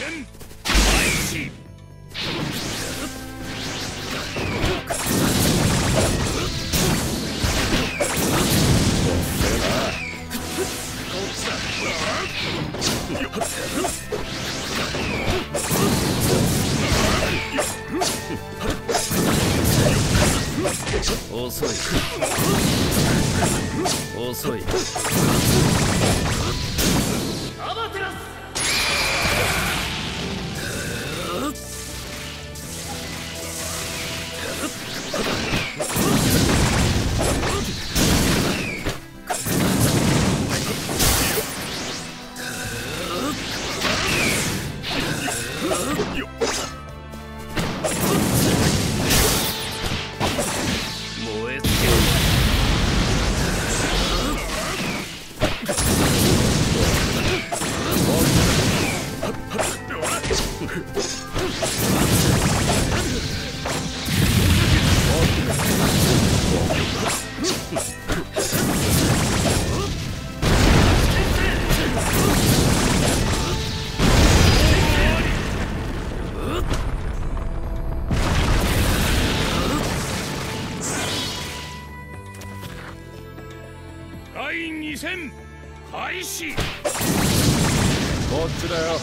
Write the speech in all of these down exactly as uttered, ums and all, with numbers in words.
戦開始。遅い遅い。アマテラス。燃え尽きる。だいに戦開始。こっちだよ。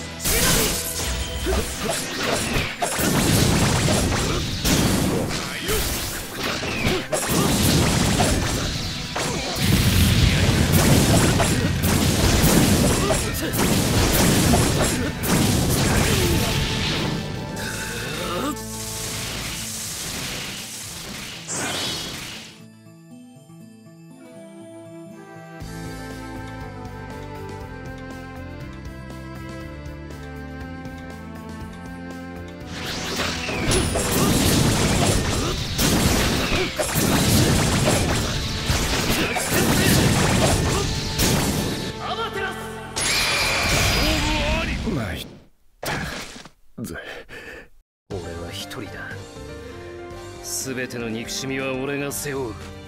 参ったぜ。俺は一人だ。全ての憎しみは俺が背負う。